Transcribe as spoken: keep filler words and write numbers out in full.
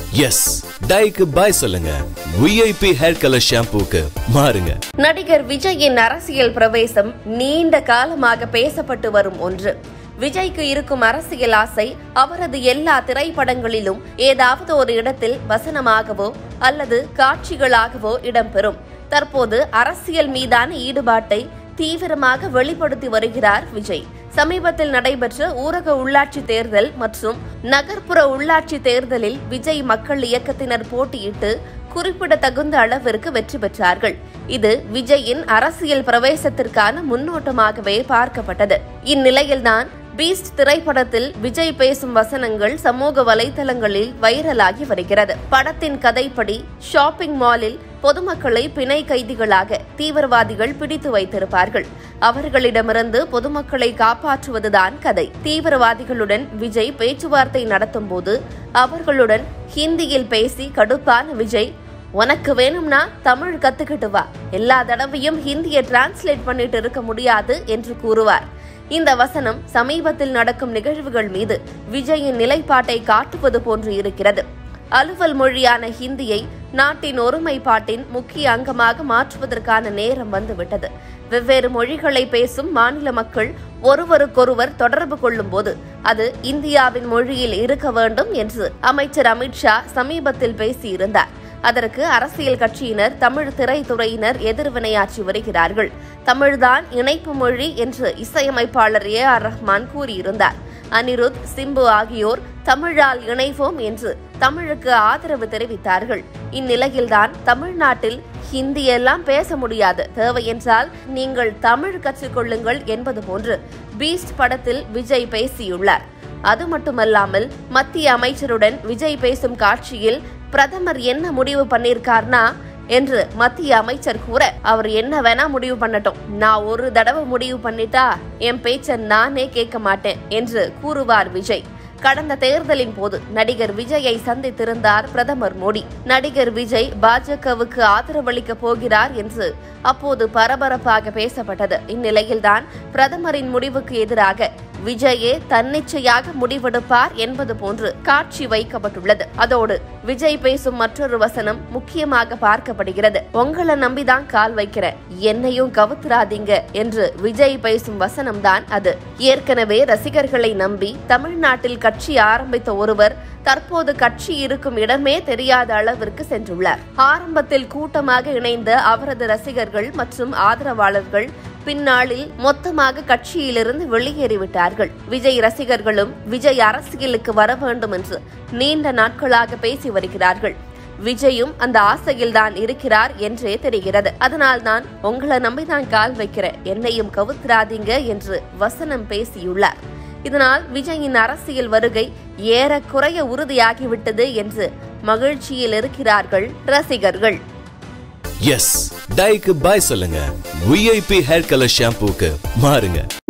S டைக்கு பாய் சொல்லுங்க. VIP hair colour ஷாம்பூக்கு மாறுங்க. நடிகர் விஜயின் அரசியல் பிரவேசம் நீண்ட காலமாக பேசப்பட்டு வரும் ஒன்று. விஜய்க்கு இருக்கும் அரசியல் ஆசை அவரது எல்லா திரைப்படங்களிலும் ஏதாவது ஒரு இடத்தில் வசனமாகவோ அல்லது காட்சிகளாகவோ இடம்பெறும். தற்போது அரசியல் மீதான ஈடுபாட்டை தீவிரமாக வெளிப்படுத்தி வருகிறார் விஜய். சமீபத்தில் நடைபெற்ற ஊரக உள்ளாட்சி தேர்தல் மற்றும் நகர்ப்புற உள்ளாட்சி தேர்தலில் விஜய் மக்கள் இயக்கத்தினர் போட்டியிட்டு குறிப்பிடத்தகுந்த அளவிற்கு வெற்றி பெற்றார்கள். இது விஜயின் அரசியல் பிரவேசத்திற்கான முன்னோட்டமாகவே பார்க்கப்பட்டது. இந்நிலையில்தான் பீஸ்ட் திரைப்படத்தில் விஜய் பேசும் வசனங்கள் சமூக வலைதளங்களில் வைரலாகி வருகிறது. படத்தின் கதைப்படி ஷாப்பிங் மாலில் பொதுமக்களை பிணை கைதிகளாக தீவிரவாதிகள் பிடித்து வைத்திருப்பார்கள். அவர்களிடமிருந்து பொதுமக்களை காப்பாற்றுவதுதான் கதை. தீவிரவாதிகளுடன் விஜய் பேச்சுவார்த்தை நடத்தும் போது அவர்களுடன் ஹிந்தியில் பேசி கடுப்பான விஜய், உனக்கு வேணும்னா தமிழ் கத்துக்கிட்டு வா, எல்லா தடவையும் ஹிந்தியை டிரான்ஸ்லேட் பண்ணிட்டு இருக்க முடியாது என்று கூறுவார். இந்த வசனம் சமீபத்தில் நடக்கும் நிகழ்வுகள் மீது விஜயின் நிலைப்பாட்டை காட்டுவது போன்று இருக்கிறது. அலுவல் மொழியான ஹிந்தியை நாட்டின் ஒருமைப்பாட்டின் முக்கிய அங்கமாக மாற்றுவதற்கான நேரம் வந்துவிட்டது. வெவ்வேறு மொழிகளை பேசும் மாநில மக்கள் ஒருவருக்கொருவர் தொடர்பு கொள்ளும் போது அது இந்தியாவின் மொழியில் இருக்க வேண்டும் என்று அமைச்சர் அமித்ஷா சமீபத்தில் பேசியிருந்தார். அதற்கு அரசியல் கட்சியினர், தமிழ் திரைத்துறையினர் எதிர்வினையாற்றி வருகிறார்கள். தமிழ்தான் இணைப்பு மொழி என்று இசையமைப்பாளர் ஏ ஆர் ரஹ்மான் கூறியிருந்தார். அனிருத், சிம்பு ஆகியோர் தமிழால் இணைவோம் என்று தமிழுக்கு ஆதரவு தெரிவித்தார்கள். இந்நிலையில்தான் தமிழ்நாட்டில் ஹிந்தி எல்லாம் பேச முடியாது, தேவையென்றால் நீங்கள் தமிழ் கற்றுக்கொள்ளுங்கள் என்பது போன்று பீஸ்ட் படத்தில் விஜய் பேசியுள்ளார். அது மட்டுமல்லாமல் மத்திய அமைச்சருடன் விஜய் பேசும் காட்சியில் பிரதமர் என்ன முடிவு பண்ணிருக்கார்னா என்று மத்திய அமைச்சர் கூற, அவர் என்ன வேணா முடிவு பண்ணட்டும், நான் ஒரு தடவை முடிவு பண்ணிட்டா என் பேச்ச நானே கேட்க மாட்டேன் என்று கூறுவார் விஜய். கடந்த தேர்தலின் போது நடிகர் விஜயை சந்தித்திருந்தார் பிரதமர் மோடி. நடிகர் விஜய் பாஜகவுக்கு ஆதரவளிக்க போகிறார் என்று அப்போது பரபரப்பாக பேசப்பட்டது. இந்நிலையில்தான் பிரதமரின் முடிவுக்கு எதிராக விஜயே தன்னிச்சையாக முடிவெடுப்பார் என்பது போன்று காட்சி வைக்கப்பட்டுள்ளது. அதோடு விஜய் பேசும் மற்றொரு வசனம் முக்கியமாக பார்க்கப்படுகிறது. உங்களை நம்பிதான் கால் வைக்கிறேன், என்னையும் கவுத்துறாதீங்க என்று விஜய் பேசும் வசனம் தான் அது. ஏற்கனவே ரசிகர்களை நம்பி தமிழ்நாட்டில் கட்சி ஆரம்பித்த ஒருவர் தற்போது கட்சி இருக்கும் இடமே தெரியாத அளவிற்கு சென்றுள்ளார். ஆரம்பத்தில் கூட்டமாக இணைந்த அவரது ரசிகர்கள் மற்றும் ஆதரவாளர்கள் பின்னாளில் மொத்தமாக கட்சியிலிருந்து வெளியேறிவிட்டார்கள். விஜய் ரசிகர்களும் விஜய் அரசியலுக்கு வர வேண்டும் என்று நீண்ட நாட்களாக பேசி வருகிறார்கள். விஜயும் அந்த ஆசையில்தான் இருக்கிறார் என்றே தெரிகிறது. அதனால்தான் உங்களை நம்பிதான் கால் வைக்கிறேன், என்னையும் கவுத்துறாதீங்க என்று வசனம் பேசியுள்ளார். இதனால் விஜயின் அரசியல் வருகை ஏறக்குறைய உறுதியாகிவிட்டது என்று மகிழ்ச்சியில் இருக்கிறார்கள் ரசிகர்கள். எஸ் டைக்கு பாய் சொல்லுங்க. விஐபி ஹேர் கலர் ஷாம்பூக்கு மாறுங்க.